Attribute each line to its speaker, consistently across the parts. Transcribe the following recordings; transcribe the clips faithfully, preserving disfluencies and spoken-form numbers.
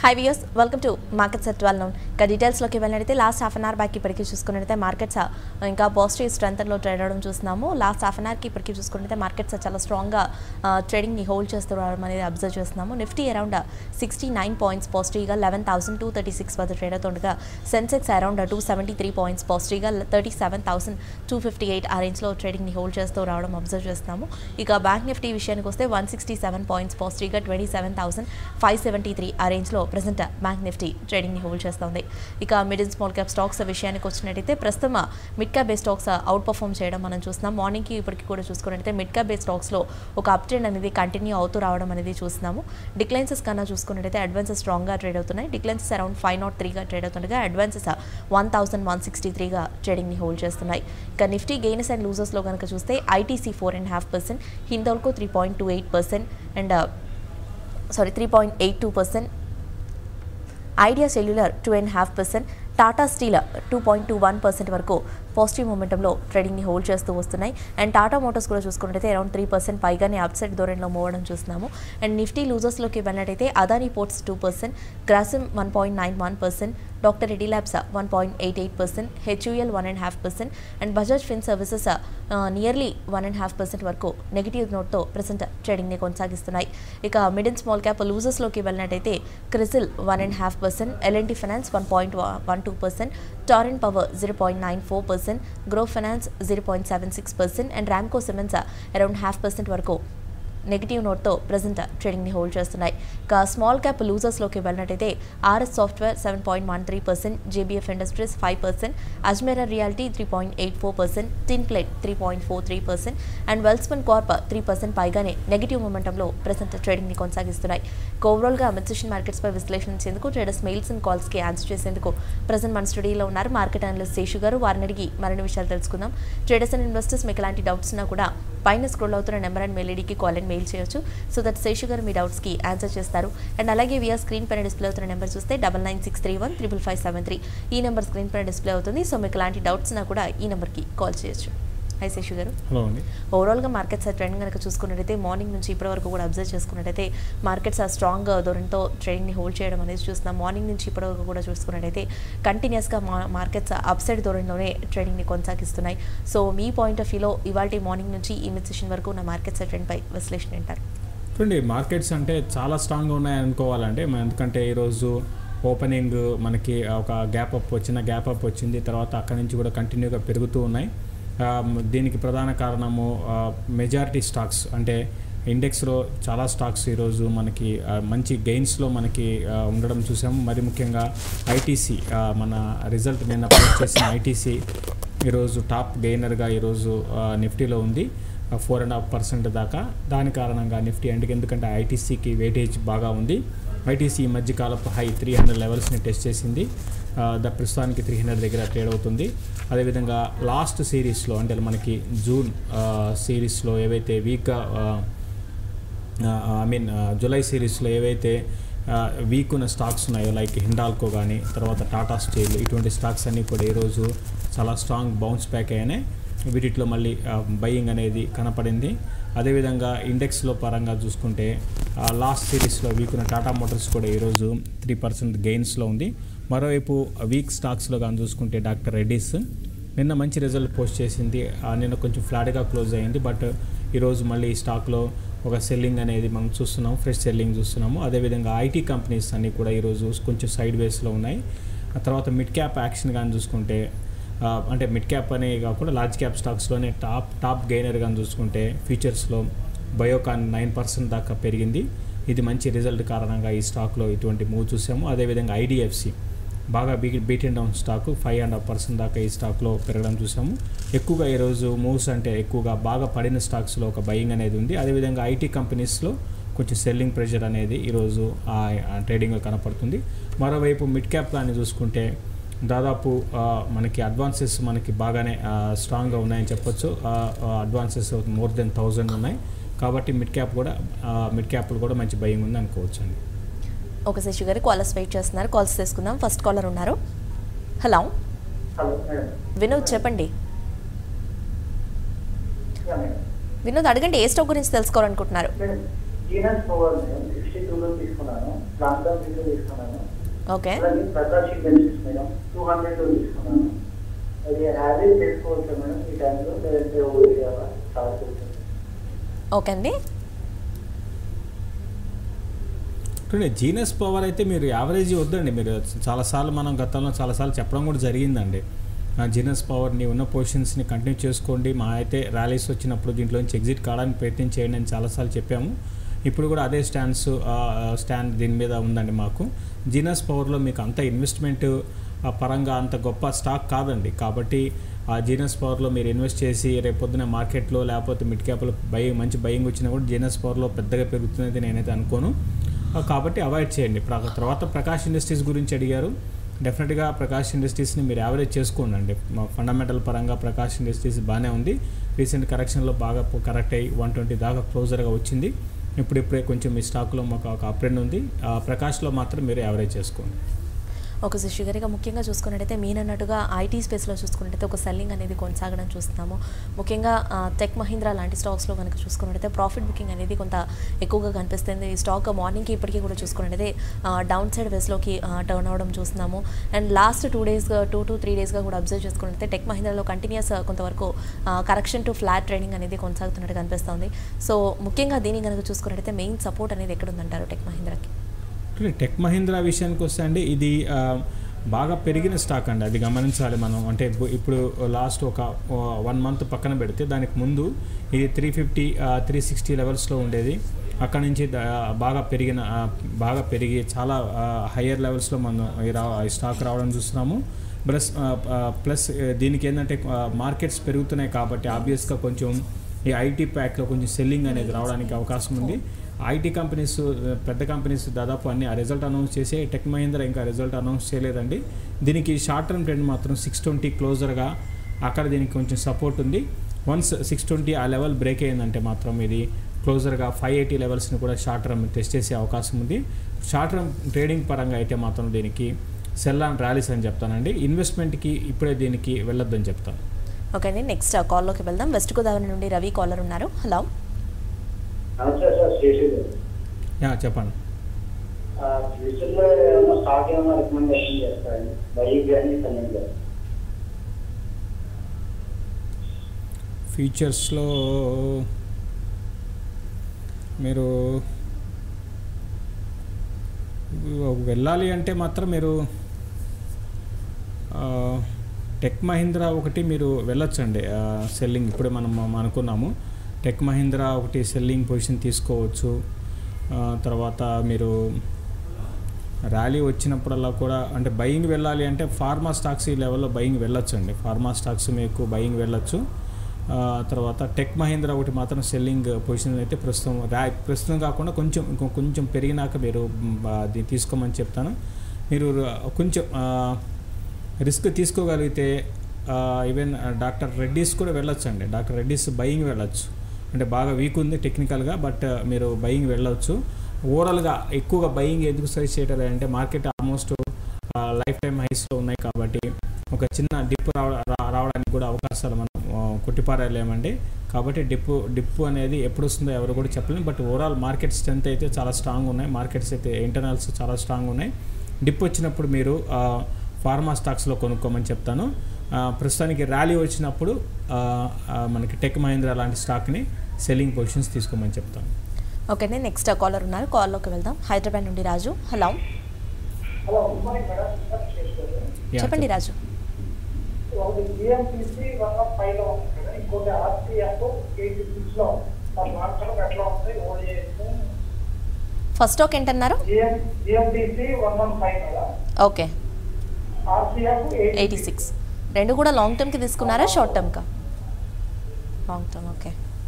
Speaker 1: Hi viewers, welcome to Markets at twelve noon. ఇక details లోకి వెళ్ళినట్లయితే last half an hour back ఇప్పటికి చూసుకున్నట్లయితే మార్కెట్స్ ఇంకా పాజిటివ్ స్ట్రెంత్ లో ట్రేడ్ అవడం చూస్తున్నాము. లాస్ట్ హాఫ్ అన్ అవర్ కి ఇప్పటికి చూసుకున్నట్లయితే మార్కెట్స్ చాలా స్ట్రాంగ్ గా ట్రేడింగ్ ని హోల్డ్ చేస్తూ రావడం అనేది అబ్జర్వ్ చేస్తున్నాము. Nifty around sixty nine points positive గా eleven thousand two thirty six వద్ద ట్రేడ్ అవుతుండగా Sensex around two seventy three points positive గా thirty seven thousand two fifty eight ఆ రేంజ్ లో ట్రేడింగ్ ని హోల్డ్ చేస్తూ రావడం అబ్జర్వ్ చేస్తున్నాము. ఇక బ్యాంక్ నిఫ్టీ విషయానికి వస్తే one sixty seven points positive గా twenty seven thousand five seventy three ఆ రేంజ్ లో ప్రెసెంట్ బ్యాంక్ నిఫ్టీ ట్రేడింగ్ ని హోల్డ్ చేస్తుంది. ఇక mid and small cap stocks విషయానికి వచ్చినట్టయితే ప్రస్తుతం mid cap base stocks outperform చేయడం మనం చూస్తున్నాం. మార్నింగ్ కి ఇప్పటికి కూడా చూసుకున్నట్టయితే మిడ్ క్యాప్ బేస్ స్టాక్స్ లో ఒక అప్ ట్రెండ్ అనేది కంటిన్యూ అవుతూ రావడం అనేది చూస్తున్నాము. డిక్లైన్సెస్ కన్నా చూసుకున్నట్టయితే అడ్వాన్సెస్ స్ట్రాంగ్ గా ట్రేడ్ అవుతున్నాయి. Declines around five nought three గా ట్రేడ్ అవుతుండగా advances one thousand one sixty three గా ట్రేడింగ్ ని హోల్డ్ చేస్తున్నాయి. ఇక నిఫ్టీ గెయిన్స్ అండ్ లూజర్స్ లో కనుక చూస్తే ITC four and half percent, Hindalco three point two eight percent and sorry three point eight two percent, Idea Cellular two and half percent, Tata Steel two point two one percent వరకు positive మూమెంటంలో ట్రేడింగ్ని hold చేస్తూ వస్తున్నాయి. And Tata Motors కూడా చూసుకున్నట్టయితే around three percent పైగానే upside ధోరణిలో move అవడం చూస్తున్నాము. అండ్ నిఫ్టీ లూజర్స్లోకి వెళ్ళినట్టయితే Adani Ports two percent, Grasim one point nine one percent, doctor Reddy labs one point eight eight percent, HUL one and half percent and Bajaj Fin Services nearly one and half percent వరకు negative నోట్తో present ట్రేడింగ్ని కొనసాగిస్తున్నాయి. ఇక mid and small cap లూజర్స్లోకి వెళ్ళినట్టయితే Crisil one and half percent, L and T Finance one point one two percent, Torrent Power zero point nine four percent, Gruh Finance zero point seven six percent and Ramco Cements around half percent వరకు negative నోట్తో present ట్రేడింగ్ని hold చేస్తున్నాయి. ఇక small cap లూజర్స్లోకి వెళ్ళినట్టయితే RS Software seven point one three percent, JBF Industries five percent, Ajmera Realty three point eight four percent, Tin Plate three point four three percent and Welspun Corp three percent పైగానే negative మూమెంటంలో present ట్రేడింగ్ని కొనసాగిస్తున్నాయి. ఓవరాల్గా mid session మార్కెట్స్పై విశ్లేషించేందుకు traders mails and కాల్స్కి answer చేసేందుకు present మన స్టూడియోలో ఉన్నారు మార్కెట్ అనలిస్ట్ శేషు గారు. వారిని అడిగి మరిన్ని విషయాలు తెలుసుకుందాం. ట్రేడర్స్ అండ్ ఇన్వెస్టర్స్ మీకు ఎలాంటి డౌట్స్ ఉన్నా కూడా పైన స్క్రోల్ అవుతున్న నెంబర్ అండ్ మెయిల్ ఐడీకి కాల్ అండ్ మెయిల్ చేయొచ్చు. సో దట్ శేషు గారు మీ డౌట్స్కి ఆన్సర్ చేస్తారు. అండ్ అలాగే వీఆర్ స్క్రీన్ పైన డిస్ప్లే అవుతున్న నెంబర్ చూస్తే double nine six three one triple five seven three ఈ నెంబర్ స్క్రీన్ పైన డిస్ప్లే అవుతుంది. సో మీకు ఎలాంటి డౌట్స్ ఉన్నా కూడా ఈ నెంబర్కి కాల్ చేయొచ్చు. హై శేషు గారు.
Speaker 2: హలో అండి.
Speaker 1: ఓవరాల్గా మార్కెట్స్ ట్రెండ్ కనుక చూసుకున్నట్టయితే మార్నింగ్ నుంచి ఇప్పటి వరకు కూడా అబ్జర్వ్ చేసుకున్నట్టయితే మార్కెట్స్ ఆ స్ట్రాంగ్ ధోరణితో ట్రేడింగ్ని హోల్డ్ చేయడం అనేది చూస్తున్నాం. మార్నింగ్ నుంచి ఇప్పటి వరకు కూడా చూసుకున్నట్టయితే కంటిన్యూస్గా మార్కెట్స్ అప్సైడ్ ధోరణిలోనే ట్రేడింగ్ని కొనసాగిస్తున్నాయి. సో మీ పాయింట్ ఆఫ్ వ్యూలో ఇవాళ మార్నింగ్ నుంచి ఈ మిడ్ సెషన్ వరకు ఉన్న మార్కెట్స్ ట్రెండ్పై విశ్లేషణ ఏంటారు?
Speaker 2: చూడండి, మార్కెట్స్ అంటే చాలా స్ట్రాంగ్గా ఉన్నాయి అనుకోవాలంటే, ఎందుకంటే ఈరోజు ఓపెనింగ్ మనకి ఒక గ్యాప్ అప్ వచ్చిన గ్యాప్ అప్ వచ్చింది, తర్వాత అక్కడి నుంచి కూడా కంటిన్యూగా పెరుగుతూ ఉన్నాయి. దీనికి ప్రధాన కారణము మెజారిటీ స్టాక్స్ అంటే ఇండెక్స్లో చాలా స్టాక్స్ ఈరోజు మనకి మంచి గెయిన్స్లో మనకి ఉండడం చూసాము. మరి ముఖ్యంగా ఐటీసీ మన రిజల్ట్ నిన్న పోస్ట్ చేసిన ఐటీసీ ఈరోజు టాప్ గెయినర్గా ఈరోజు నిఫ్టీలో ఉంది, ఫోర్ అండ్ హాఫ్ పర్సెంట్ దాకా. దాని కారణంగా నిఫ్టీ అంటే ఎందుకంటే ఐటీసీకి వెయిటేజ్ బాగా ఉంది. ఐటీసీ ఈ మధ్యకాలపు హై త్రీ హండ్రెడ్ లెవెల్స్ని టెస్ట్ చేసింది. ద ప్రస్తుతానికి త్రీ హండ్రెడ్ దగ్గర ట్రేడ్ అవుతుంది. అదేవిధంగా లాస్ట్ సిరీస్లో అంటే మనకి జూన్ సిరీస్లో ఏవైతే వీక్గా ఐ మీన్ జూలై సిరీస్లో ఏవైతే వీక్ ఉన్న స్టాక్స్ ఉన్నాయో లైక్ హిండాల్కో కానీ తర్వాత టాటా స్టీల్, ఇటువంటి స్టాక్స్ అన్నీ కూడా ఈరోజు చాలా స్ట్రాంగ్ బౌన్స్ బ్యాక్ అయినాయి. వీటిలో మళ్ళీ బయింగ్ అనేది కనపడింది. అదేవిధంగా ఇండెక్స్లో పరంగా చూసుకుంటే లాస్ట్ సిరీస్లో వీక్ ఉన్న టాటా మోటార్స్ కూడా ఈరోజు త్రీ పర్సెంట్ గెయిన్స్లో ఉంది. మరోవైపు వీక్ స్టాక్స్లో కానీ చూసుకుంటే డాక్టర్ రెడ్డీస్ నిన్న మంచి రిజల్ట్ పోస్ట్ చేసింది. నిన్న కొంచెం ఫ్లాట్గా క్లోజ్ అయింది, బట్ ఈరోజు మళ్ళీ ఈ స్టాక్లో ఒక సెల్లింగ్ అనేది మనం చూస్తున్నాము, ఫ్రెష్ సెల్లింగ్ చూస్తున్నాము. అదేవిధంగా ఐటీ కంపెనీస్ అన్నీ కూడా ఈరోజు కొంచెం సైడ్ వేస్లో ఉన్నాయి. ఆ తర్వాత మిడ్ క్యాప్ యాక్షన్ కానీ చూసుకుంటే అంటే మిడ్ క్యాప్ అనే కాకుండా లార్జ్ క్యాప్ స్టాక్స్లోనే టాప్ టాప్ గెయినర్ కానీ చూసుకుంటే ఫ్యూచర్స్లో బయోకాన్ నైన్ పర్సెంట్ దాకా పెరిగింది. ఇది మంచి రిజల్ట్ కారణంగా ఈ స్టాక్లో ఇటువంటి మూవ్ చూసాము. అదేవిధంగా ఐడిఎఫ్సి బాగా be beaten down stock five and half percent దాకా ఈ స్టాక్లో పెరగడం చూసాము. ఎక్కువగా ఈరోజు మూవ్స్ అంటే ఎక్కువగా బాగా పడిన స్టాక్స్లో ఒక బయింగ్ అనేది ఉంది. అదేవిధంగా ఐటీ కంపెనీస్లో కొంచెం సెల్లింగ్ ప్రెషర్ అనేది ఈరోజు ట్రేడింగ్లో కనపడుతుంది. మరోవైపు మిడ్ క్యాప్ ప్లాన్ని చూసుకుంటే దాదాపు మనకి అడ్వాన్సెస్ మనకి బాగానే స్ట్రాంగ్గా ఉన్నాయని చెప్పొచ్చు. అడ్వాన్సెస్ మోర్ దెన్ థౌజండ్ ఉన్నాయి కాబట్టి మిడ్ క్యాప్ కూడా మిడ్ క్యాప్లు కూడా మంచి బయింగ్ ఉంది అనుకోవచ్చు అండి.
Speaker 1: Okay Seshu garu, callers wait చేస్తున్నారు, కాల్స్ తీసుకుందాం. ఫస్ట్ కాలర్ ఉన్నారు. హలో వినోద్, చెప్పండి. వినోద్ అడగండి, ఏ స్టాక్ గురించి తెలుసుకోవాలనుకుంటున్నారు?
Speaker 3: జీనస్ పవర్ మేడం సిక్స్టీ టూలో తీసుకున్నాను, లాంగ్ టర్మ్ తీసుకున్నాను.
Speaker 1: ఓకే,
Speaker 3: అలాగే ప్రకాష్ ఇండస్ట్రీస్ మేడం టూ హండ్రెడ్లో తీసుకున్నాను. అది యావరేజ్ చేసుకోవచ్చు మేడం ఈ టైంలో, లేదంటే ఓవర్ చాలా చూస్తుంది.
Speaker 1: ఓకే అండి.
Speaker 2: జీనస్ పవర్ అయితే మీరు యావరేజ్ వద్దండి. మీరు చాలాసార్లు మనం గతంలో చాలాసార్లు చెప్పడం కూడా జరిగిందండి. జీనస్ పవర్ని ఉన్న పొజిషన్స్ని కంటిన్యూ చేసుకోండి, మా అయితే ర్యాలీస్ వచ్చినప్పుడు దీంట్లోంచి ఎగ్జిట్ కావడానికి ప్రయత్నం చేయండి అని చాలాసార్లు చెప్పాము. ఇప్పుడు కూడా అదే స్టాండ్స్ స్టాండ్ దీని మీద ఉందండి మాకు. జీనస్ పవర్లో మీకు అంత ఇన్వెస్ట్మెంట్ పరంగా అంత గొప్ప స్టాక్ కాదండి. కాబట్టి ఆ జీనస్ పవర్లో మీరు ఇన్వెస్ట్ చేసి రేపు పొద్దున మార్కెట్లో లేకపోతే మిడ్ క్యాప్లో బై మంచి బయింగ్ వచ్చినా కూడా జీనస్ పవర్లో పెద్దగా పెరుగుతుందని నేనైతే అనుకోను. కాబట్టి అవాయిడ్ చేయండి. తర్వాత ప్రకాష్ ఇండస్ట్రీస్ గురించి అడిగారు. డెఫినెట్గా ప్రకాష్ ఇండస్ట్రీస్ని మీరు యావరేజ్ చేసుకోండి. ఫండమెంటల్ పరంగా ప్రకాష్ ఇండస్ట్రీస్ బాగానే ఉంది. రీసెంట్ కరెక్షన్లో బాగా కరెక్ట్ అయ్యి వన్ ట్వంటీ దాకా క్లోజర్గా వచ్చింది. ఇప్పుడిప్పుడే కొంచెం మీ స్టాక్లో మాకు ఒక అప్రెండ్ ఉంది. ప్రకాష్లో మాత్రం మీరు యావరేజ్ చేసుకోండి.
Speaker 1: ఒక శిశుగారిగా ముఖ్యంగా చూసుకున్నట్టయితే మీనన్నట్టుగా ఐటీ స్పేస్లో చూసుకున్నట్టయితే ఒక సెల్లింగ్ అనేది కొనసాగడం చూస్తున్నాము. ముఖ్యంగా టెక్ మహీంద్రా లాంటి స్టాక్స్లో కనుక చూసుకున్నట్టయితే ప్రాఫిట్ బుకింగ్ అనేది కొంత ఎక్కువగా కనిపిస్తుంది. ఈ స్టాక్ మార్నింగ్కి ఇప్పటికీ కూడా చూసుకున్నట్టయితే డౌన్ సైడ్ వేస్లోకి టర్న్ అవ్వడం చూస్తున్నాము. And last two days two to three డేస్గా కూడా అబ్జర్వ్ చేసుకున్నట్టయితే టెక్ మహీంద్రాలో కంటిన్యూస్ కొంతవరకు కరెక్షన్ టు ఫ్లాట్ ట్రేడింగ్ అనేది కొనసాగుతున్నట్టు కనిపిస్తుంది. సో ముఖ్యంగా దీన్ని కనుక చూసుకున్నట్టయితే మెయిన్ సపోర్ట్ అనేది ఎక్కడ ఉందంటారు టెక్ మహీంద్రాకి?
Speaker 2: టెక్ మహీంద్రా విషయానికి వస్తే అండి, ఇది బాగా పెరిగిన స్టాక్ అండి. అది గమనించాలి మనం. అంటే ఇప్పుడు లాస్ట్ ఒక వన్ మంత్ పక్కన పెడితే దానికి ముందు ఇది త్రీ ఫిఫ్టీ త్రీ సిక్స్టీ లెవెల్స్లో ఉండేది. అక్కడ నుంచి బాగా పెరిగిన బాగా పెరిగి చాలా హయ్యర్ లెవెల్స్లో మనం ఈ స్టాక్ రావడం చూస్తున్నాము. ప్లస్ ప్లస్ దీనికి ఏంటంటే మార్కెట్స్ పెరుగుతున్నాయి కాబట్టి ఆబ్వియస్గా కొంచెం ఈ ఐటీ ప్యాక్లో కొంచెం సెల్లింగ్ అనేది రావడానికి అవకాశం ఉంది. ఐటీ కంపెనీస్ పెద్ద కంపెనీస్ దాదాపు అన్ని ఆ రిజల్ట్ అనౌన్స్ చేసే టెక్ మహీంద్రా ఇంకా రిజల్ట్ అనౌన్స్ చేయలేదండి. దీనికి షార్ట్ టర్మ్ ట్రెండ్ మాత్రం సిక్స్ ట్వంటీ క్లోజర్గా అక్కడ దీనికి కొంచెం సపోర్ట్ ఉంది. వన్స్ సిక్స్ ట్వంటీ ఆ లెవెల్ బ్రేక్ అయ్యిందంటే మాత్రం ఇది క్లోజర్గా ఫైవ్ ఎయిటీ లెవెల్స్ని కూడా షార్ట్ టర్మ్ టెస్ట్ చేసే అవకాశం ఉంది. షార్ట్ టర్మ్ ట్రేడింగ్ పరంగా అయితే మాత్రం దీనికి సెల్ అండ్ ర్యాలీస్ అని చెప్తానండి. ఇన్వెస్ట్మెంట్కి ఇప్పుడే దీనికి వెళ్ళొద్దని చెప్తాను.
Speaker 1: ఓకే అండి, నెక్స్ట్ కాల్లోకి వెళ్దాం. వెస్ట్ గోదావరి నుండి రవి కాలర్ ఉన్నారు. హలో,
Speaker 2: చెప్పండి. ఫ్యూచర్స్లో మీరు వెళ్ళాలి అంటే మాత్రం మీరు టెక్ మహీంద్రా ఒకటి మీరు వెళ్ళొచ్చండి సెల్లింగ్. ఇప్పుడే మనం అనుకున్నాము టెక్ మహీంద్రా ఒకటి సెల్లింగ్ పొజిషన్ తీసుకోవచ్చు. తర్వాత మీరు ర్యాలీ వచ్చినప్పుడల్లా కూడా అంటే బయింగ్ వెళ్ళాలి అంటే ఫార్మా స్టాక్స్ ఈ లెవెల్లో బయింగ్ వెళ్ళొచ్చండి. ఫార్మా స్టాక్స్ మీకు బయింగ్ వెళ్ళొచ్చు. తర్వాత టెక్ మహీంద్రా ఒకటి మాత్రం సెల్లింగ్ పొజిషన్ అయితే ప్రస్తుతం ర్యా ప్రస్తుతం కాకుండా కొంచెం కొంచెం పెరిగినాక మీరు దీన్ని తీసుకోమని చెప్తాను. మీరు కొంచెం రిస్క్ తీసుకోగలిగితే ఈవెన్ డాక్టర్ రెడ్డీస్ కూడా వెళ్ళొచ్చు అండి. డాక్టర్ రెడ్డీస్ బయింగ్ వెళ్ళొచ్చు. అంటే బాగా వీక్ ఉంది టెక్నికల్గా, బట్ మీరు బయింగ్ వెళ్ళవచ్చు. ఓవరాల్గా ఎక్కువగా బయింగ్ ఎందుకు సజెస్ట్ చేయటం అంటే మార్కెట్ ఆల్మోస్ట్ లైఫ్ టైం హైస్లో ఉన్నాయి కాబట్టి ఒక చిన్న డిప్ రావ రావడానికి కూడా అవకాశాలు మనం కొట్టిపారేయలేమండి. కాబట్టి డిప్పు డిప్పు అనేది ఎప్పుడు వస్తుందో ఎవరు కూడా చెప్పలేము. బట్ ఓవరాల్ మార్కెట్ స్ట్రెంత్ అయితే చాలా స్ట్రాంగ్ ఉన్నాయి. మార్కెట్స్ అయితే ఇంటర్నల్స్ చాలా స్ట్రాంగ్ ఉన్నాయి. డిప్ వచ్చినప్పుడు మీరు ఫార్మా స్టాక్స్లో కొనుక్కోమని చెప్తాను. ప్రస్తుతానికి ర్యాలీ వచ్చినప్పుడు మనకి టెక్ మహీంద్రా లాంటి స్టాక్ని సెల్లింగ్ పొజిషన్స్ తీసుకోమని చెప్తాను.
Speaker 1: ఓకే అండి, నెక్స్ట్ కాలర్ ఉన్నారు. కాల్లోకి వెళ్దాం. హైదరాబాద్ నుండి రాజు. హలో, చెప్పండి రాజు. ఫస్ట్ స్టాక్ ఏంటన్నారు? Okay, eighty six. రెండు కూడా లాంగ్ టర్మ్కి తీసుకున్నారా షార్ట్ టర్మ్కా? Long term. ఓకే,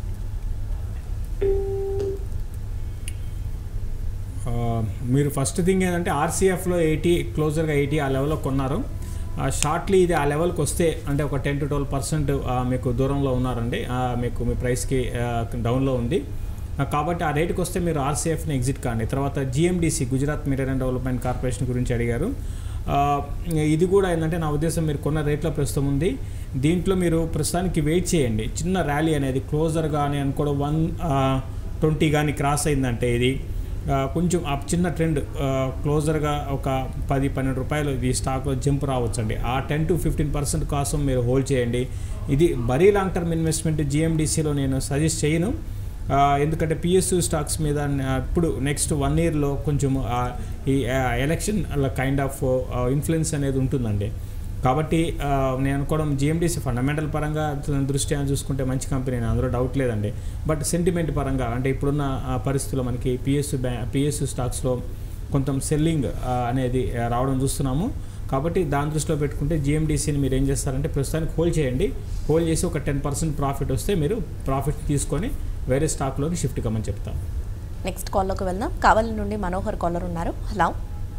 Speaker 2: మీరు ఫస్ట్ థింగ్ ఏంటంటే ఆర్సీఎఫ్లో ఎయిటీ క్లోజర్గా ఎయిటీ ఆ లెవెల్లో కొన్నారు. షార్ట్లీ ఇది ఆ లెవెల్కి వస్తే అంటే ఒక టెన్ టు ట్వెల్వ్ పర్సెంట్ మీకు దూరంలో ఉన్నారండి. మీకు మీ ప్రైస్కి డౌన్లో ఉంది కాబట్టి ఆ రేటుకి వస్తే మీరు ఆర్సీఎఫ్ని ఎగ్జిట్ కాండి. తర్వాత GMDC Gujarat Mineral and Development Corporation గురించి అడిగారు. ఇది కూడా ఏంటంటే నా ఉద్దేశం మీరు కొన్న రేట్లో ప్రస్తుతం ఉంది. దీంట్లో మీరు ప్రస్తుతానికి వెయిట్ చేయండి. చిన్న ర్యాలీ అనేది క్లోజర్గా అని అనుకోవడం వన్ ట్వంటీ కానీ క్రాస్ అయిందంటే ఇది కొంచెం ఆ చిన్న ట్రెండ్ క్లోజర్గా ఒక పది పన్నెండు రూపాయలు ఈ స్టాక్లో జంప్ రావచ్చండి. ఆ టెన్ టు ఫిఫ్టీన్ పర్సెంట్ కోసం మీరు హోల్డ్ చేయండి. ఇది మరీ లాంగ్ టర్మ్ ఇన్వెస్ట్మెంట్ జిఎండిసిలో నేను సజెస్ట్ చేయను, ఎందుకంటే పిఎస్యు స్టాక్స్ మీద ఇప్పుడు నెక్స్ట్ వన్ ఇయర్లో కొంచెం ఈ ఎలక్షన్ కైండ్ ఆఫ్ ఇన్ఫ్లుయెన్స్ అనేది ఉంటుందండి. కాబట్టి నేను అనుకోవడం జిఎండిసి ఫండమెంటల్ పరంగా దృష్ట్యా చూసుకుంటే మంచి కంపెనీ, అందులో డౌట్ లేదండి. బట్ సెంటిమెంట్ పరంగా అంటే ఇప్పుడున్న పరిస్థితుల్లో మనకి పిఎస్యు బ్యా పిఎస్యు స్టాక్స్లో కొంత సెల్లింగ్ అనేది రావడం చూస్తున్నాము. కాబట్టి దాని దృష్టిలో పెట్టుకుంటే జిఎండిసిని మీరు ఏం చేస్తారంటే ప్రస్తుతానికి హోల్డ్ చేయండి. హోల్డ్ చేసి ఒక టెన్ పర్సెంట్ ప్రాఫిట్ వస్తే మీరు ప్రాఫిట్ తీసుకొని వేరే స్టాక్లోకి షిఫ్ట్ కమ్మని చెప్తాను.
Speaker 1: నెక్స్ట్ కాల్లోకి వెళ్దాం. కావలి నుండి మనోహర్ కాలర్ ఉన్నారు. హలో,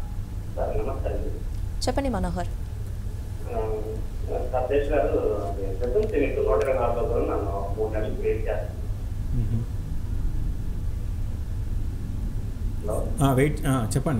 Speaker 1: చెప్పండి మనోహర్.
Speaker 2: వెయిట్ చెప్పండి.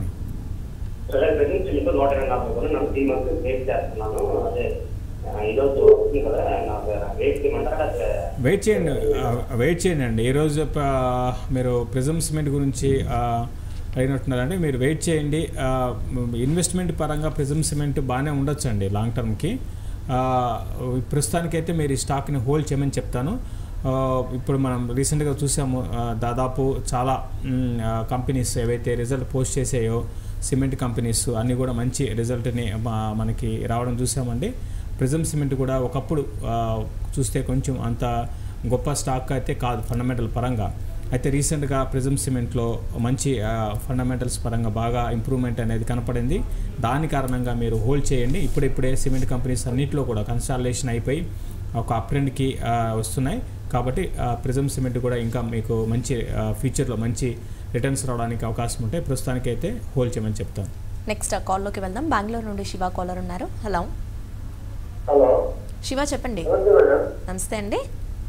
Speaker 2: వెయిట్ చేయండి వెయిట్ చేయండి అండి. ఈరోజు మీరు ప్రిజమ్ సిమెంట్ గురించి అయినట్టున్నారంటే మీరు వెయిట్ చేయండి. ఇన్వెస్ట్మెంట్ పరంగా ప్రిజమ్ సిమెంట్ బాగానే ఉండొచ్చు అండి లాంగ్ టర్మ్కి. ప్రస్తుతానికైతే మీరు ఈ స్టాక్ని హోల్డ్ చేయమని చెప్తాను. ఇప్పుడు మనం రీసెంట్గా చూసాము, దాదాపు చాలా కంపెనీస్ ఏవైతే రిజల్ట్ పోస్ట్ చేసాయో సిమెంట్ కంపెనీస్ అన్నీ కూడా మంచి రిజల్ట్ని మనకి రావడం చూసామండి. ప్రిజమ్ సిమెంట్ కూడా ఒకప్పుడు చూస్తే కొంచెం అంత గొప్ప స్టాక్ అయితే కాదు ఫండమెంటల్ పరంగా. అయితే రీసెంట్గా ప్రిజమ్ సిమెంట్లో మంచి ఫండమెంటల్స్ పరంగా బాగా ఇంప్రూవ్మెంట్ అనేది కనపడింది. దాని కారణంగా మీరు హోల్డ్ చేయండి. ఇప్పుడిప్పుడే సిమెంట్ కంపెనీస్ అన్నింటిలో కూడా కన్సాలిడేషన్ అయిపోయి ఒక అప్ ట్రెండ్కి వస్తున్నాయి. కాబట్టి ప్రిజమ్ సిమెంట్ కూడా ఇంకా మీకు మంచి ఫ్యూచర్లో మంచి రిటర్న్స్ రావడానికి అవకాశం ఉంటాయి. ప్రస్తుతానికి అయితే హోల్డ్ చేయమని చెప్తాను.
Speaker 1: నెక్స్ట్ కాల్లోకి వెళ్దాం. బెంగళూరు నుండి శివ కాలర్ ఉన్నారు. హలో
Speaker 3: హలో
Speaker 1: శివ, చెప్పండి. నమస్తే అండి.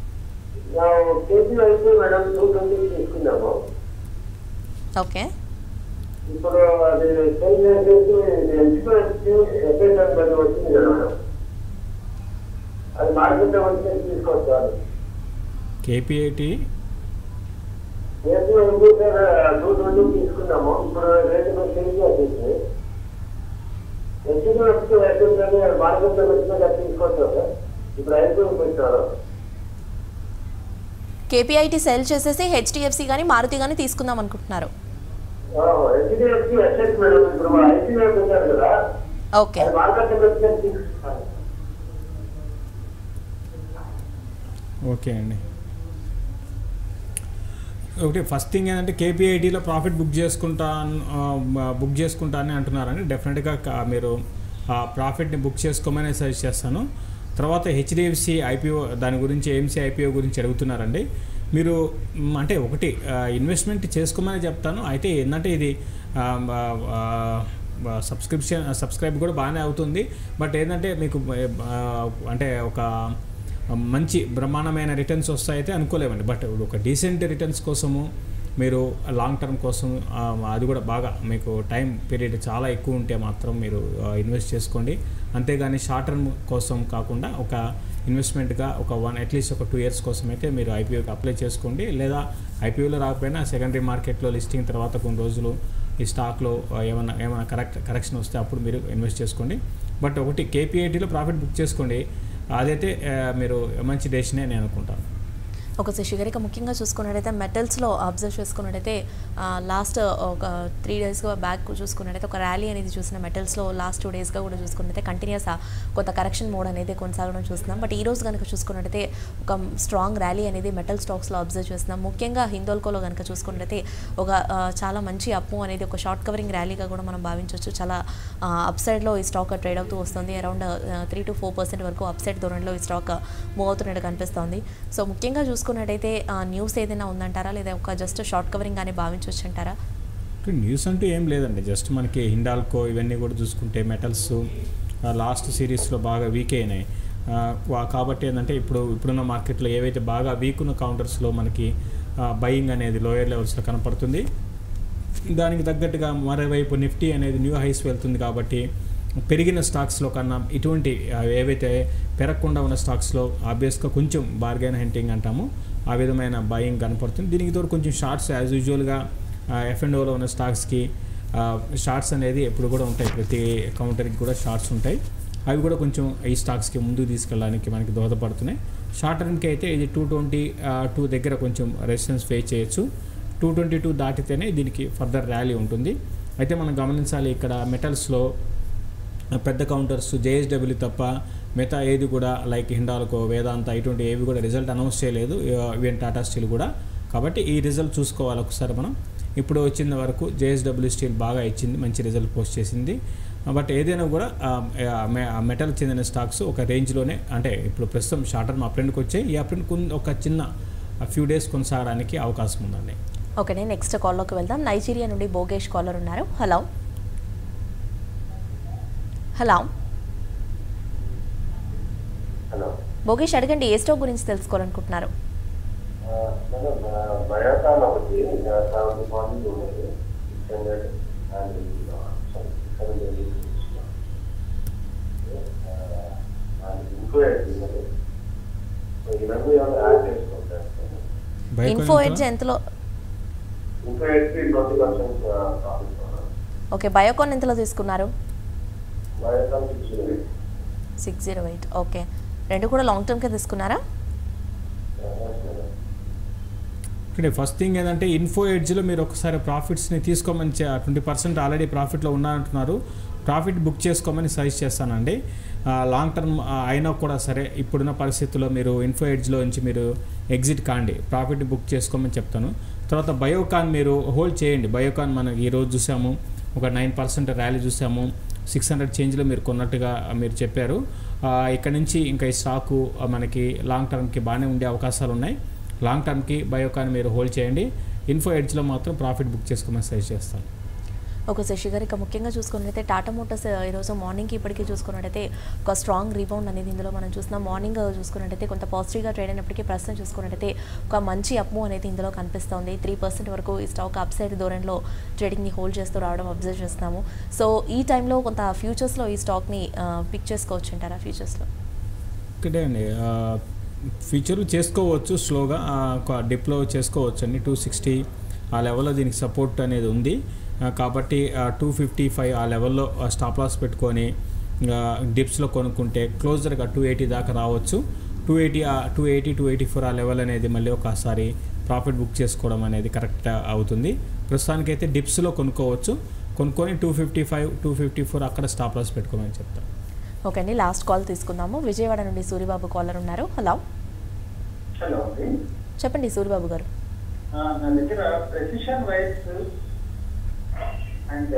Speaker 1: ఓకే,
Speaker 3: ఇప్పుడు అది అది మార్కెట్ వచ్చి తీసుకొస్తారు.
Speaker 2: కేపీఐటీ
Speaker 3: టూ ట్వంటీ తీసుకున్నాము. ఇప్పుడు రేటు చేంజ్ చేసేసి మార్కెట్ వచ్చిన తీసుకొస్తారు. ఇప్పుడు ఐదు పెట్టారు.
Speaker 1: కేపీఐటీ సెల్ చేసేసి హెచ్డిఎఫ్సి కానీ మారుతి కానీ తీసుకుందాం అనుకుంటున్నారు. ఓకే,
Speaker 2: ఓకే అండి. ఒకటి ఫస్ట్ థింగ్ ఏంటంటే కేపీఐటీలో ప్రాఫిట్ బుక్ చేసుకుంటాను బుక్ చేసుకుంటానని అంటున్నారని డెఫినెట్గా మీరు ఆ ప్రాఫిట్ని బుక్ చేసుకోమని సజెస్ట్ చేస్తాను. తర్వాత హెచ్డిఎఫ్సి ఐపీఓ దాని గురించి ఏఎంసీ ఐపీఓ గురించి అడుగుతున్నారండి. మీరు అంటే ఒకటి ఇన్వెస్ట్మెంట్ చేసుకోమని చెప్తాను. అయితే ఏంటంటే ఇది సబ్స్క్రిప్షన్ సబ్స్క్రైబ్ కూడా బాగానే అవుతుంది. బట్ ఏంటంటే మీకు అంటే ఒక మంచి బ్రహ్మాండమైన రిటర్న్స్ వస్తాయితే అనుకోలేమండి. బట్ ఒక డీసెంట్ రిటర్న్స్ కోసము మీరు లాంగ్ టర్మ్ కోసం అది కూడా బాగా మీకు టైం పీరియడ్ చాలా ఎక్కువ ఉంటే మాత్రం మీరు ఇన్వెస్ట్ చేసుకోండి. అంతేగాని షార్ట్ టర్మ్ కోసం కాకుండా ఒక ఇన్వెస్ట్మెంట్గా ఒక వన్ అట్లీస్ట్ ఒక టూ ఇయర్స్ కోసం అయితే మీరు ఐపీఓకి అప్లై చేసుకోండి. లేదా ఐపీఓలో రాకపోయినా సెకండరీ మార్కెట్లో లిస్టింగ్ తర్వాత కొన్ని రోజులు ఈ స్టాక్లో ఏమైనా ఏమైనా కరెక్ట్ కరెక్షన్ వస్తే అప్పుడు మీరు ఇన్వెస్ట్ చేసుకోండి. బట్ ఒకటి కేపీఐటీలో ప్రాఫిట్ బుక్ చేసుకోండి. అదైతే మీరు మంచి డెసిషనే నేను అనుకుంటాను.
Speaker 1: ఒక శశిగారిక ముఖ్యంగా చూసుకున్నట్టయితే మెటల్స్లో అబ్జర్వ్ చేసుకున్నట్టయితే లాస్ట్ ఒక త్రీ డేస్గా బ్యాక్ చూసుకున్నట్టయితే ఒక ర్యాలీ అనేది చూసిన మెటల్స్లో లాస్ట్ టూ డేస్గా కూడా చూసుకున్నట్టయితే కంటిన్యూస్ కొంత కరెక్షన్ మోడ్ అనేది కొనసాగడం చూస్తున్నాం. బట్ ఈ రోజు కనుక చూసుకున్నట్టయితే ఒక స్ట్రాంగ్ ర్యాలీ అనేది మెటల్ స్టాక్స్లో అబ్జర్వ్ చేస్తున్నాం. ముఖ్యంగా హిందోల్కోలో కనుక చూసుకున్నట్టయితే ఒక చాలా మంచి అప్పు అనేది ఒక షార్ట్ కవరింగ్ ర్యాలీగా కూడా మనం భావించవచ్చు. చాలా అప్ సైడ్లో ఈ స్టాక్ ట్రేడ్ అవుతూ వస్తుంది. Around three to four percent వరకు అప్ సైడ్ ధోరణిలో ఈ స్టాక్ మూవ్ అవుతున్నట్టు కనిపిస్తుంది. సో ముఖ్యంగా చూసుకున్నట్టయితే న్యూస్ ఏదైనా ఉందంటారా, లేదా ఒక జస్ట్ షార్ట్ కవరింగ్ అని భావించవచ్చు అంటారా?
Speaker 2: న్యూస్ అంటూ ఏం లేదండి. జస్ట్ మనకి హిండాల్కో ఇవన్నీ కూడా చూసుకుంటే మెటల్స్ లాస్ట్ సిరీస్లో బాగా వీక్ అయినాయి. కాబట్టి ఏంటంటే ఇప్పుడు ఇప్పుడున్న మార్కెట్లో ఏవైతే బాగా వీక్ ఉన్న కౌంటర్స్లో మనకి బయింగ్ అనేది లోయర్ లెవెల్స్లో కనపడుతుంది. దానికి తగ్గట్టుగా మరోవైపు నిఫ్టీ అనేది న్యూ హైస్ వెళ్తుంది. కాబట్టి పెరిగిన స్టాక్స్లో కన్నా ఇటువంటి ఏవైతే పెరగకుండా ఉన్న స్టాక్స్లో ఆబ్వియస్గా కొంచెం బార్గెన్ హంటింగ్ అంటాము ఆ విధమైన బయింగ్ కనపడుతుంది. దీనికి తోడు కొంచెం షార్ట్స్ యాజ్ యూజువల్గా ఎఫ్ అండ్ ఓలో ఉన్న స్టాక్స్కి షార్ట్స్ అనేది ఎప్పుడు కూడా ఉంటాయి, ప్రతి కౌంటర్కి కూడా షార్ట్స్ ఉంటాయి. అవి కూడా కొంచెం ఈ స్టాక్స్కి ముందుకు తీసుకెళ్ళడానికి మనకి దోహదపడుతున్నాయి. షార్ట్ టర్మ్కి అయితే ఇది టూ ట్వంటీ టూ దగ్గర కొంచెం రెసిస్టెన్స్ ఫేస్ చేయొచ్చు. టూ ట్వంటీ టూ దాటితేనే దీనికి ఫర్దర్ ర్యాలీ ఉంటుంది. అయితే మనం గమనించాలి, ఇక్కడ మెటల్స్లో పెద్ద కౌంటర్స్ జేఎస్డబ్ల్యూ తప్ప మిగతా ఏది కూడా లైక్ హిండాల్కో, వేదాంత ఇటువంటి ఏవి కూడా రిజల్ట్ అనౌన్స్ చేయలేదు, ఈవెన్ టాటా స్టీల్ కూడా. కాబట్టి ఈ రిజల్ట్ చూసుకోవాలి ఒకసారి మనం. ఇప్పుడు వచ్చిన వరకు జేఎస్డబ్ల్యూ స్టీల్ బాగా ఇచ్చింది, మంచి రిజల్ట్ పోస్ట్ చేసింది. బట్ ఏదైనా కూడా మెటల్ చెందిన స్టాక్స్ ఒక రేంజ్లోనే, అంటే ఇప్పుడు ప్రస్తుతం షార్ట్ టర్మ్ అప్ ట్రెండ్కి వచ్చాయి. ఈ అప్ ట్రెండ్ ఒక చిన్న ఫ్యూ డేస్ కొనసాగడానికి అవకాశం ఉందండి.
Speaker 1: ఓకే, నెక్స్ట్ కాల్లోకి వెళ్దాం. నైజీరియా నుండి భోగేష్ కాలర్ ఉన్నారు. హలో హలో
Speaker 3: హలో
Speaker 1: భోగేష్, అడగండి, ఏ స్టాక్ గురించి తెలుసుకోవాలనుకుంటున్నారు?
Speaker 3: బయోకాన్ ఒకటి సెవెంటీ పాయింట్ ఉన్నది six hundred and seven daily Info Edge ఉన్నది. సో ఇవన్నీ ఏమైనా యాడ్ చేసుకుంటారు.
Speaker 1: ఇన్ఫో ఎడ్జ్ ఎంతలో?
Speaker 3: Info Edge twenty percent profit.
Speaker 1: Okay, Biocon ఎంతలో తీసుకున్నారు?
Speaker 3: Biocon six zero eight
Speaker 1: six zero eight okay, రెండు కూడా లాంగ్ టర్మ్కే తీసుకున్నారా?
Speaker 2: అంటే ఫస్ట్ థింగ్ ఏంటంటే ఇన్ఫో ఎడ్జ్లో మీరు ఒకసారి ప్రాఫిట్స్ని తీసుకోమని, ట్వంటీ పర్సెంట్ ఆల్రెడీ ప్రాఫిట్లో ఉన్నారంటున్నారు, ప్రాఫిట్ బుక్ చేసుకోమని సజెస్ట్ చేస్తానండి. లాంగ్ టర్మ్ అయినా కూడా సరే ఇప్పుడున్న పరిస్థితుల్లో మీరు ఇన్ఫో ఎడ్జ్లో నుంచి మీరు ఎగ్జిట్ కాండి, ప్రాఫిట్ బుక్ చేసుకోమని చెప్తాను. తర్వాత బయోకాన్ మీరు హోల్డ్ చేయండి. బయోకాన్ మనం ఈరోజు చూసాము, ఒక నైన్ పర్సెంట్ ర్యాలీ చూసాము, సిక్స్ హండ్రెడ్ చేంజ్లో మీరు కొన్నట్టుగా మీరు చెప్పారు. ఇక్కడ నుంచి ఇంకా ఈ స్టాకు మనకి లాంగ్ టర్మ్కి బాగానే ఉండే అవకాశాలు ఉన్నాయి. లాంగ్ టర్మ్కి బయోకాన్ మీరు హోల్డ్ చేయండి. ఇన్ఫో ఎడ్జ్లో మాత్రం ప్రాఫిట్ బుక్ చేసుకోమని సజెస్ట్ చేస్తాను.
Speaker 1: ఒక శశి గారు, ఇక ముఖ్యంగా చూసుకున్నట్టయితే టాటా మోటార్స్ ఈరోజు మార్నింగ్కి ఇప్పటికీ చూసుకున్నట్టయితే ఒక స్ట్రాంగ్ రీబౌండ్ అనేది ఇందులో మనం చూస్తున్నాం. మార్నింగ్ చూసుకున్నట్టయితే కొంత పాజిటివ్గా ట్రేడ్ అయినప్పటికీ ప్రస్తుతం చూసుకున్నట్టయితే ఒక మంచి అప్మూవ్ అనేది ఇందులో కనిపిస్తుంది. త్రీ పర్సెంట్ వరకు ఈ స్టాక్ అప్ సైడ్ ధోరణిలో ట్రేడింగ్ని హోల్డ్ చేస్తూ రావడం అబ్జర్వ్ చేస్తున్నాము. సో ఈ టైంలో కొంత ఫ్యూచర్స్లో ఈ స్టాక్ని పిక్ చేసుకోవచ్చు అంటారా? ఫ్యూచర్స్లో
Speaker 2: ఒకటే అండి, ఫ్యూచర్లు చేసుకోవచ్చు, స్లోగా డిప్లో చేసుకోవచ్చు అండి. టూ సిక్స్టీ ఆ లెవెల్లో దీనికి సపోర్ట్ అనేది ఉంది. కాబట్టి టూ ఫిఫ్టీ ఫైవ్ ఆ లెవెల్లో స్టాప్ లాస్ పెట్టుకొని డిప్స్లో కొనుక్కుంటే క్లోజర్గా టూ ఎయిటీ దాకా రావచ్చు. Two eighty two eighty two eighty four ఆ లెవెల్ అనేది మళ్ళీ ఒకసారి ప్రాఫిట్ బుక్ చేసుకోవడం అనేది కరెక్ట్ అవుతుంది. ప్రస్తుతానికైతే డిప్స్లో కొనుక్కోవచ్చు, కొనుక్కొని two fifty five two fifty four అక్కడ స్టాప్ లాస్ పెట్టుకోమని చెప్తాను.
Speaker 1: ఓకే అండి, లాస్ట్ కాల్ తీసుకుందాము. విజయవాడ నుండి సూరిబాబు కాలర్ ఉన్నారు. హలో
Speaker 3: హలో
Speaker 1: చెప్పండి సూరిబాబు గారు.
Speaker 3: నా దగ్గర Precision Wires and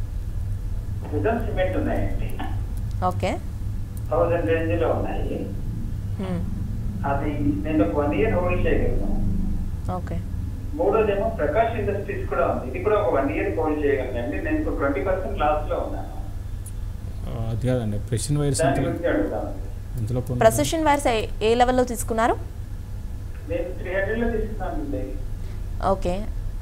Speaker 3: Vision Cement ఉన్నాయండి.
Speaker 1: ఓకే,
Speaker 3: థౌసండ్ రేంజ్ లో ఉన్నాయి. అది నేను ఒక వన్ ఇయర్ హోల్డ్ చేయగలను.
Speaker 1: ఓకే,
Speaker 3: మూడోదేమో ప్రకాష్ ఇండస్ట్రీస్ కూడా ఉంది, ఇది కూడా ఒక వన్ ఇయర్ హోల్డ్ చేయగలను అండి. నేను ఒక ట్వంటీ పర్సెంట్ లాస్ లో ఉన్నాను.
Speaker 2: అది కాదండి, ప్రెసిషన్ వైర్స్
Speaker 3: అందులో
Speaker 1: ప్రెసిషన్ వైర్స్ ఏ లెవెల్లో తీసుకున్నారు?
Speaker 3: నేను త్రీ హండ్రెడ్ లో తీసుకున్నాను.
Speaker 1: ఓకే,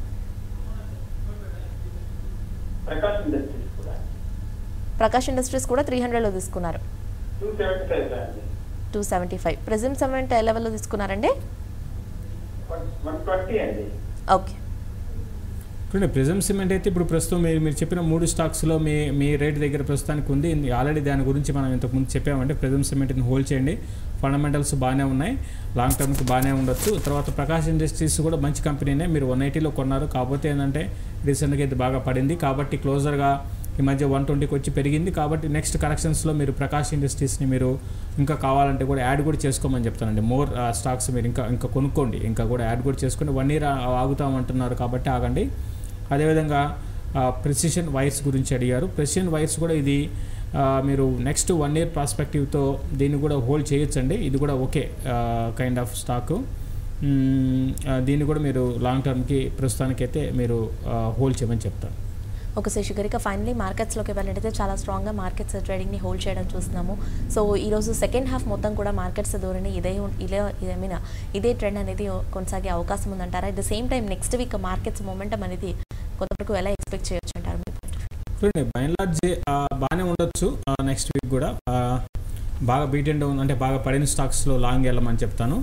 Speaker 3: ప్రకాష్ ఇండస్ట్రీస్ కూడా
Speaker 1: ప్రకాష్ ఇండస్ట్రీస్ కూడా త్రీ హండ్రెడ్లో తీసుకున్నారు.
Speaker 3: టూ సెవెంటీ ఫైవ్ అండి.
Speaker 1: టూ సెవెంటీ ఫైవ్ ప్రెజెంట్ సెవెంట్ ఏ లెవెల్లో తీసుకున్నారండి?
Speaker 3: వన్ ట్వంటీ అండి.
Speaker 1: ఓకే,
Speaker 2: ఇప్పుడు ప్రిజమ్ సిమెంట్ అయితే ఇప్పుడు ప్రస్తుతం మీరు మీరు చెప్పిన మూడు స్టాక్స్లో మీ మీ రేట్ దగ్గర ప్రస్తుతానికి ఉంది. ఆల్రెడీ దాని గురించి మనం ఇంతకుముందు చెప్పామంటే ప్రిజమ్ సిమెంట్ని హోల్డ్ చేయండి, ఫండమెంటల్స్ బాగానే ఉన్నాయి, లాంగ్ టర్మ్కి బాగానే ఉండొచ్చు. తర్వాత ప్రకాష్ ఇండస్ట్రీస్ కూడా మంచి కంపెనీనే, మీరు వన్ ఎయిటీలో కొన్నారు, కాకపోతే ఏంటంటే రీసెంట్గా అయితే బాగా పడింది. కాబట్టి క్లోజర్గా ఈ మధ్య వన్ ట్వంటీకి వచ్చి పెరిగింది. కాబట్టి నెక్స్ట్ కరెక్షన్స్లో మీరు ప్రకాష్ ఇండస్ట్రీస్ని మీరు ఇంకా కావాలంటే కూడా యాడ్ కూడా చేసుకోమని చెప్తానండి. మోర్ స్టాక్స్ మీరు ఇంకా ఇంకా కొనుక్కోండి, ఇంకా కూడా యాడ్ కూడా చేసుకుని వన్ ఇయర్ ఆగుతామంటున్నారు కాబట్టి ఆగండి. అదేవిధంగా ప్రెసిషన్ వైర్స్ గురించి అడిగారు. ప్రెసిషన్ వైర్స్ కూడా ఇది మీరు నెక్స్ట్ వన్ ఇయర్ ప్రాస్పెక్టివ్తో దీన్ని కూడా హోల్డ్ చేయొచ్చండి. ఇది కూడా ఓకే కైండ్ ఆఫ్ స్టాకు. దీన్ని కూడా మీరు లాంగ్ టర్మ్కి ప్రస్తుతానికైతే మీరు హోల్డ్ చేయమని చెప్తారు.
Speaker 1: ఒక శశి గారు, ఇక ఫైనలీ మార్కెట్స్లోకి వెళ్ళినట్టయితే చాలా స్ట్రాంగ్గా మార్కెట్స్ ట్రేడింగ్ని హోల్డ్ చేయడం చూస్తున్నాము. సో ఈరోజు సెకండ్ హాఫ్ మొత్తం కూడా మార్కెట్స్ ధోరణి ఇదే ఇదే ఐ మీన్ ఇదే ట్రెండ్ అనేది కొనసాగే అవకాశం ఉందంటారా? At the same time next week markets momentum అనేది కొంతవరకు ఎలా ఎక్స్పెక్ట్ చేయొచ్చు అంటారు?
Speaker 2: చూడండి, బై అండ్ లార్జ్ బాగానే ఉండొచ్చు. నెక్స్ట్ వీక్ కూడా బాగా బీట్ అండ్ డౌన్ అంటే బాగా పడిన స్టాక్స్లో లాంగ్ వెళ్ళమని చెప్తాను.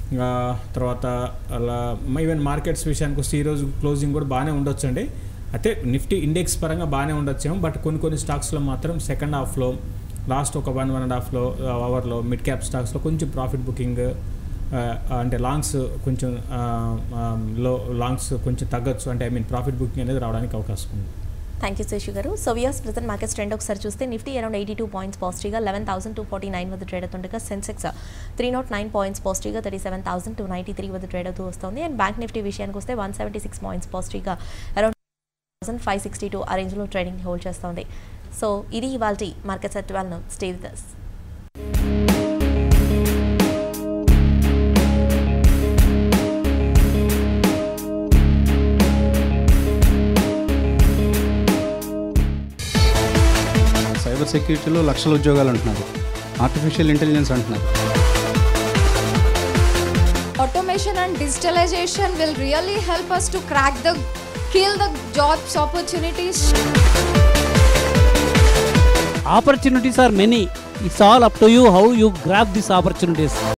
Speaker 2: తర్వాత అలా ఈవెన్ మార్కెట్స్ విషయానికి వస్తే ఈరోజు క్లోజింగ్ కూడా బాగానే ఉండొచ్చు అండి. అయితే నిఫ్టీ ఇండెక్స్ పరంగా బాగానే ఉండొచ్చేమో, బట్ కొన్ని కొన్ని స్టాక్స్లో మాత్రం సెకండ్ హాఫ్లో లాస్ట్ ఒక వన్ వన్ అండ్ హాఫ్లో అవర్లో మిడ్ క్యాప్ స్టాక్స్లో కొంచెం ప్రాఫిట్ బుకింగ్ అంటే లాంగ్స్ కొంచెం లో లాంగ్స్ కొంచెం తగ్గొచ్చు, అంటే ఐ మీన్ ప్రాఫిట్ బుకింగ్ అనేది రావడానికి అవకాశం ఉంది.
Speaker 1: Thank you Seshu garu. So where's present markets trend ఒకసారి చూస్తే Nifty around eighty two points పాజిటివ్గా eleven thousand two forty nine వద్ద ట్రేడ్ అవుతుండగా Sensex three nought nine points పాజిటివ్గా thirty seven thousand two ninety three వద్ద ట్రేడ్ అవుతూ వస్తుంది. అండ్ బ్యాంక్ నిఫ్టీ విషయానికి వస్తే వన్ సెవెంటీ సిక్స్ పాయింట్స్ పాజిటివ్గా around thousand five sixty two ఆ రేంజ్లో ట్రేడింగ్ హోల్డ్ చేస్తుంది. సో ఇది ఇవాల్టి markets at twelve noon. Stay with us.
Speaker 4: Cyber సెక్యూరిటీలో లక్షల ఉద్యోగాలు అంటున్నారు, ఆర్టిఫిషియల్ ఇంటెలిజెన్స్ అంటున్నారు.
Speaker 5: Automation and digitalization will really help us to crack the, kill the jobs opportunities.
Speaker 6: Opportunities are many. It's all up to you how you grab these opportunities.